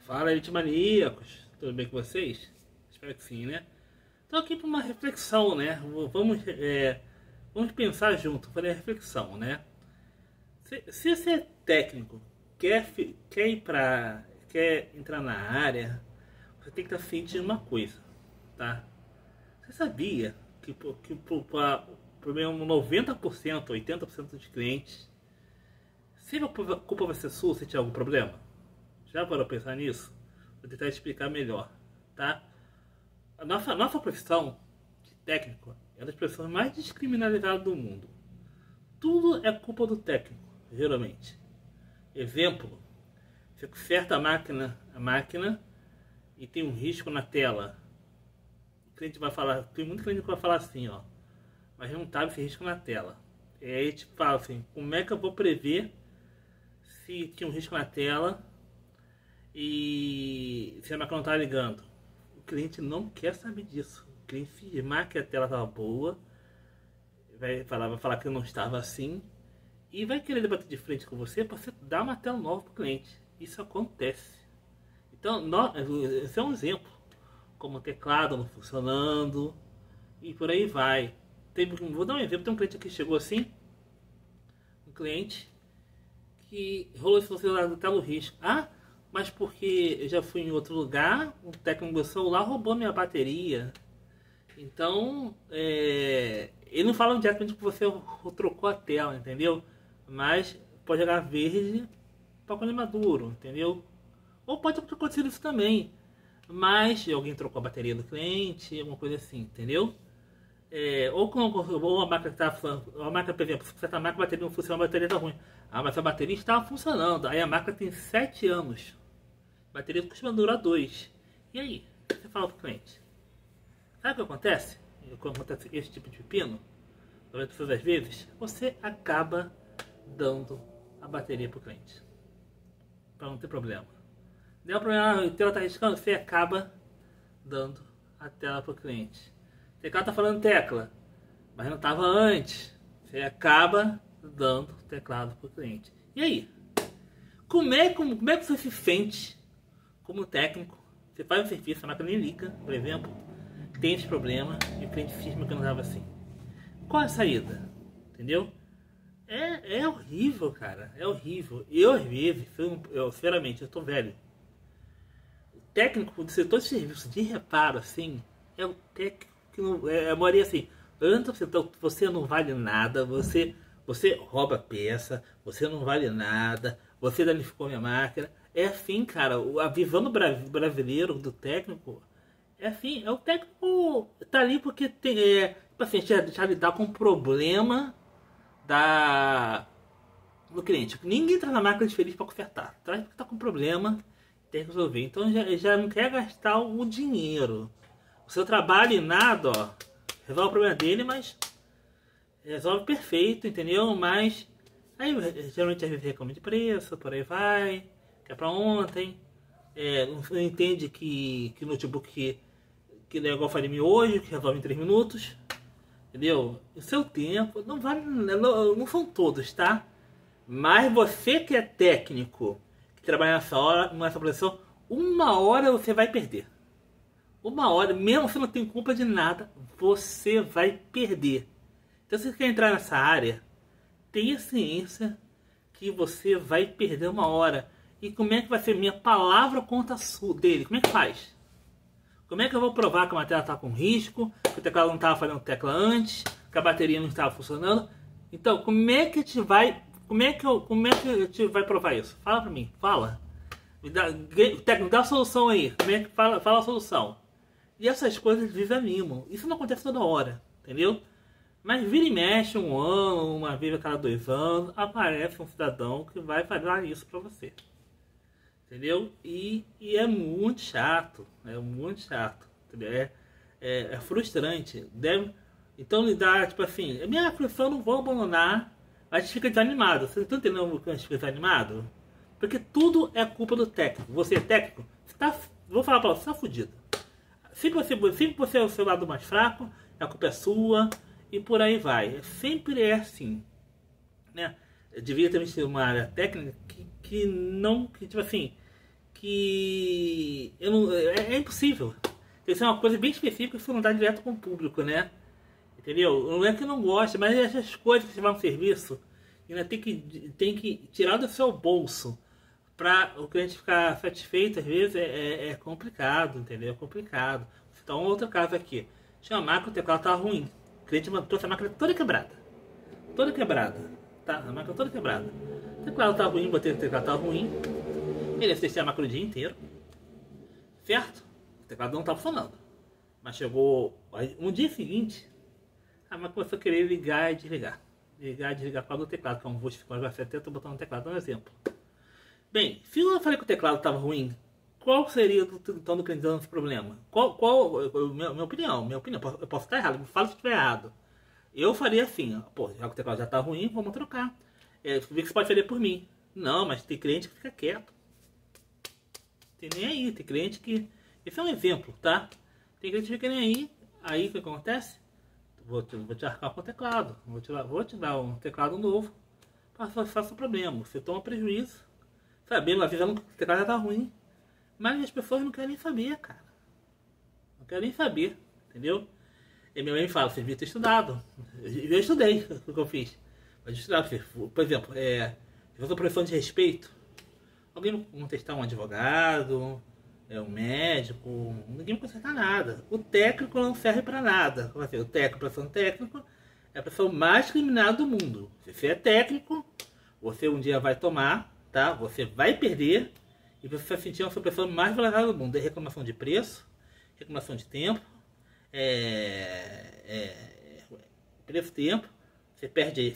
Fala aí, maníacos, tudo bem com vocês? Espero que sim, né? Estou aqui para uma reflexão, né? Vamos pensar junto, fazer a reflexão, né? Se você é técnico, quer entrar na área, você tem que estar ciente de uma coisa, tá? Você sabia que por menos 90%, 80% dos clientes, se a culpa vai ser sua, se tiver algum problema? Já parou pra pensar nisso? Vou tentar explicar melhor, tá? A nossa profissão de técnico é das profissões mais descriminalizadas do mundo. Tudo é culpa do técnico, geralmente. Exemplo, você conserta a máquina e tem um risco na tela. O cliente vai falar, tem muito cliente que vai falar assim, ó, mas não estava esse risco na tela. E aí te fala assim, como é que eu vou prever se tinha um risco na tela e se a máquina não está ligando? O cliente não quer saber disso. O cliente afirmar que a tela estava boa, vai falar que não estava assim, e vai querer debater de frente com você para você dar uma tela nova para o cliente. Isso acontece. Então, esse é um exemplo. Como o teclado não funcionando e por aí vai. Vou dar um exemplo. Tem um cliente aqui que chegou assim. Um cliente que rolou esse celular tela risco. Ah, mas porque eu já fui em outro lugar, o técnico do celular roubou minha bateria. Então, ele não fala diretamente que você trocou a tela, entendeu? Mas pode jogar verde para quando é maduro, entendeu? Ou pode acontecer isso também. Mas alguém trocou a bateria do cliente, alguma coisa assim, entendeu? Ou a máquina está funcionando, a máquina, por exemplo, se certa máquina a bateria não funciona, a bateria está ruim. Ah, mas a bateria estava funcionando, aí a máquina tem 7 anos. A bateria costuma durar 2. E aí? O que você fala para o cliente? Sabe o que acontece? Quando acontece esse tipo de pepino, todas as vezes, você acaba dando a bateria para o cliente. Para não ter problema. Deu um problema, a tela está riscando, você acaba dando a tela para o cliente. O teclado está falando tecla, mas não estava antes. Você acaba dando o teclado para o cliente. E aí? Como é que você se sente como técnico? Você faz um serviço, a máquina nem liga, por exemplo, tem esse problema e o cliente cisma que não estava assim. Qual é a saída? Entendeu? É horrível, cara. É horrível. Eu, às vezes, sinceramente, eu tô velho. O técnico do setor de serviço de reparo, assim, é o técnico que não. A maioria assim. Antes você não vale nada, você rouba peça, você não vale nada, você danificou minha máquina. É assim, cara. A visão do brasileiro, do técnico, é assim. É o técnico tá ali porque tem. Paciente já lidar com um problema do cliente. Ninguém traz na máquina de feliz para consertar. Traz porque está com problema, tem que resolver. Então já não quer gastar o dinheiro. O seu trabalho e nada, ó, resolve o problema dele, mas resolve perfeito, entendeu? Mas aí geralmente a gente reclama de preço, por aí vai, que é para ontem. Não entende que notebook que não é igual faria hoje, que resolve em 3 minutos. Entendeu? O seu tempo não vale, não são todos, tá? Mas você que é técnico, que trabalha nessa profissão, 1 hora você vai perder. 1 hora, mesmo se não tem culpa de nada, você vai perder. Então se você quer entrar nessa área, tenha ciência que você vai perder 1 hora. E como é que vai ser minha palavra contra a sua dele? Como é que faz? Como é que eu vou provar que a tela está com risco, que o teclado não estava fazendo tecla antes, que a bateria não estava funcionando? Então, como é que a gente vai provar isso? Fala pra mim, fala. Técnico, dá a solução aí. Como é que fala a solução? E essas coisas desanimam. Isso não acontece toda hora, entendeu? Mas vira e mexe, 1 ano, uma vez a cada 2 anos, aparece um cidadão que vai fazer isso pra você. Entendeu? E é muito chato. É muito chato. Entendeu? É frustrante. Então lidar, tipo assim, a minha profissão não vou abandonar, mas a gente fica desanimado. Vocês estão entendendo que a gente fica desanimado? Porque tudo é culpa do técnico. Você é técnico, vou falar pra você, você tá fudido. Sempre você é o seu lado mais fraco, a culpa é sua, e por aí vai. Sempre é assim. Né? Eu devia também ser uma área técnica que tipo assim, que eu não, é impossível. Isso é uma coisa bem específica que você não dá direto com o público, né? Entendeu? Não é que não gosta, mas essas coisas que você vai no serviço, ainda tem que tirar do seu bolso para o cliente ficar satisfeito, às vezes é complicado, entendeu? É complicado. Então, outro caso aqui. Tinha uma máquina, o teclado estava ruim. O cliente trouxe a máquina toda quebrada. Toda quebrada. Tá? A máquina toda quebrada. O teclado estava ruim, botei o teclado estava ruim. Ele testei a máquina o dia inteiro. Certo? O teclado não estava funcionando. Mas chegou no dia seguinte, a máquina começou a querer ligar e desligar. Ligar e desligar por causa do teclado, que é um Vox 70, botando no teclado, um exemplo. Bem, se eu falei que o teclado estava ruim, qual seria o então do cliente dando esse problema? Minha opinião, eu posso estar errado, me fala se estiver errado. Eu faria assim, pô, já que o teclado já está ruim, vamos trocar. Vê que você pode fazer por mim. Não, mas tem cliente que fica quieto. Tem nem aí, tem cliente que... Esse é um exemplo, tá? Tem cliente que fica nem aí o que acontece? Vou te arcar com o teclado, vou te dar um teclado novo, faça o problema, você toma prejuízo. Sabendo, avisando que o teclado já tá ruim. Mas as pessoas não querem saber, cara. Não querem saber, entendeu? E minha mãe fala, você devia ter estudado. Eu estudei o que eu fiz. Mas estudar, por exemplo, eu sou professor de respeito. Alguém não testar um advogado, um médico, ninguém vai consertar nada. O técnico não serve para nada. Como assim? O professor técnico é a pessoa mais criminal do mundo. Se você é técnico, você um dia vai tomar, tá? Você vai perder e você vai sentir uma pessoa mais valorizada do mundo. É reclamação de preço, reclamação de tempo, preço-tempo. Você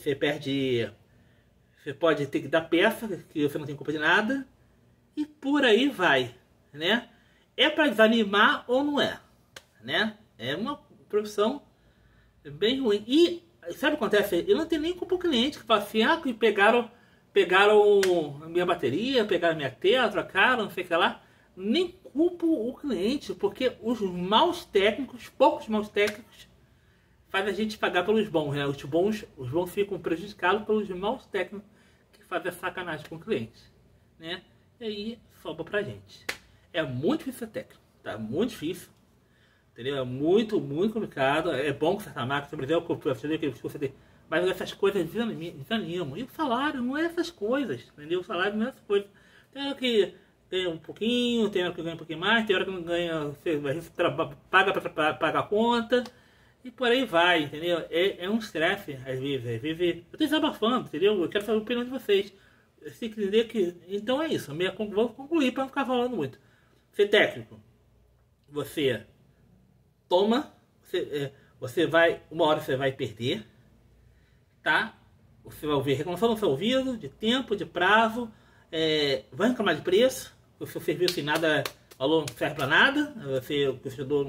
pode ter que dar peça, que você não tem culpa de nada, e por aí vai, né? É para desanimar ou não é, né? É uma profissão bem ruim. E sabe o que acontece? Eu não tenho nem culpa o cliente que fala assim, que pegaram a minha bateria, pegaram a minha tela, trocaram, não sei o que lá. Nem culpo o cliente, porque os maus técnicos, poucos maus técnicos, fazem a gente pagar pelos bons, né? Os bons ficam prejudicados pelos maus técnicos que fazem a sacanagem com o cliente, né? E aí sobra pra gente. É muito difícil ser técnico, tá? Muito difícil, entendeu? É muito, muito complicado. É bom que você máquina, por exemplo, mas essas coisas desanimam. E o salário não é essas coisas, entendeu? O salário não é essas coisas. Tem hora que ganha um pouquinho, tem hora que ganha um pouquinho mais, tem hora que não ganha, você paga para pagar a conta, e por aí vai, entendeu? É um estresse, às vezes. Eu estou desabafando, entendeu? Eu quero saber a opinião de vocês. Você tem que entender que... Então é isso, vou concluir para não ficar falando muito. Ser técnico, você toma, você vai, uma hora você vai perder, tá? Você vai ouvir reclamação no seu ouvido, de tempo, de prazo, vai reclamar de preço, o seu serviço sem nada, valor não serve para nada, o investidor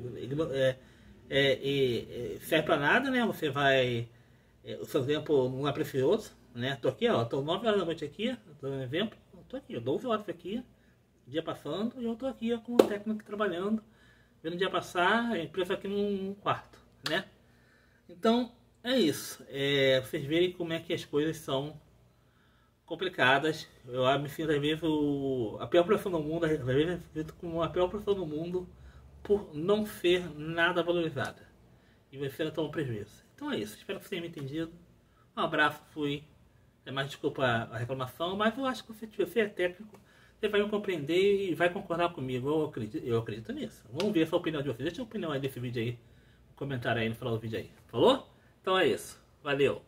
serve para nada, né? Você vai, o seu tempo não é precioso, né? Tô aqui, ó, tô 9 horas da noite aqui, dando um exemplo, tô aqui, 12 horas aqui, dia passando, e eu tô aqui ó, com o técnico trabalhando, vendo o dia passar, a empresa aqui num quarto, né? Então, é isso. Vocês verem como é que as coisas são complicadas. Eu me sinto, às vezes, a pior profissão do mundo, às vezes eu sinto como a pior profissão do mundo por não ser nada valorizada. E você não toma prejuízo. Então é isso. Espero que vocês tenham me entendido. Um abraço, fui. Mais desculpa a reclamação, mas eu acho que se você é técnico, você vai me compreender e vai concordar comigo. Eu acredito nisso. Vamos ver essa opinião de vocês. Deixa a opinião aí desse vídeo aí. Um comentário aí no final do vídeo aí. Falou? Então é isso. Valeu.